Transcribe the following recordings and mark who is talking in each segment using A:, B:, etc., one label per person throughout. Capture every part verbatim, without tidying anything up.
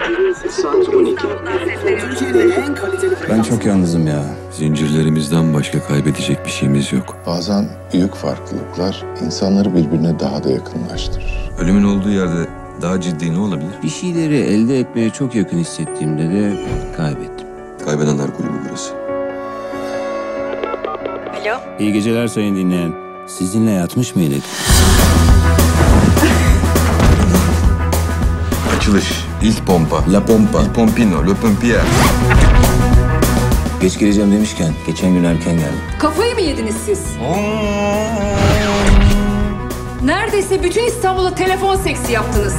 A: Saat on iki.
B: Ben çok yalnızım ya.
C: Zincirlerimizden başka kaybedecek bir şeyimiz yok.
D: Bazen büyük farklılıklar insanları birbirine daha da yakınlaştırır.
C: Ölümün olduğu yerde daha ciddi ne olabilir?
B: Bir şeyleri elde etmeye çok yakın hissettiğimde de kaybettim.
C: Kaybedenler kulübü burası.
E: Alo.
B: İyi geceler sayın dinleyen. Sizinle yatmış mıydık?
C: Açılış. İlk pompa. La pompa. Il pompino. Le pompier.
B: Geç geleceğim demişken geçen gün erken geldim.
E: Kafayı mı yediniz siz? Neredeyse bütün İstanbul'a telefon seksi yaptınız.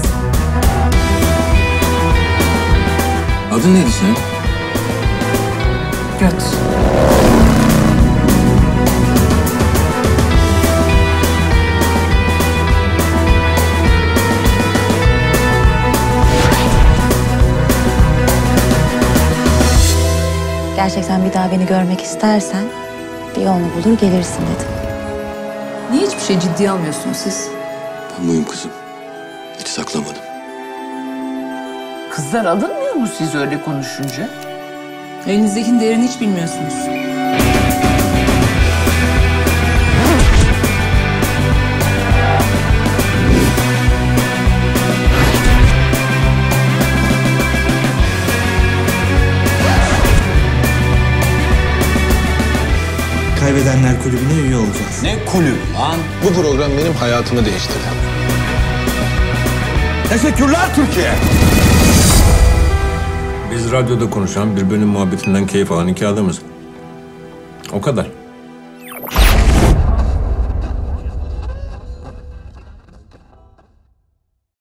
B: Adın neydi senin?
E: Göt.
F: Gerçekten bir daha beni görmek istersen bir yolunu bulur gelirsin dedim.
E: Niye hiçbir şey ciddiye almıyorsunuz siz?
C: Ben buyum kızım. Hiç saklamadım.
G: Kızlar alınmıyor mu siz öyle konuşunca?
E: Elinizdekinin değerini hiç bilmiyorsunuz.
H: Kaybedenler Kulübü'ne üye olacağız.
B: Ne kulüp lan?
D: Bu program benim hayatımı değiştirdi.
B: Teşekkürler Türkiye.
I: Biz radyoda konuşan birbirinin muhabbetinden keyif alan iki adamız. O kadar.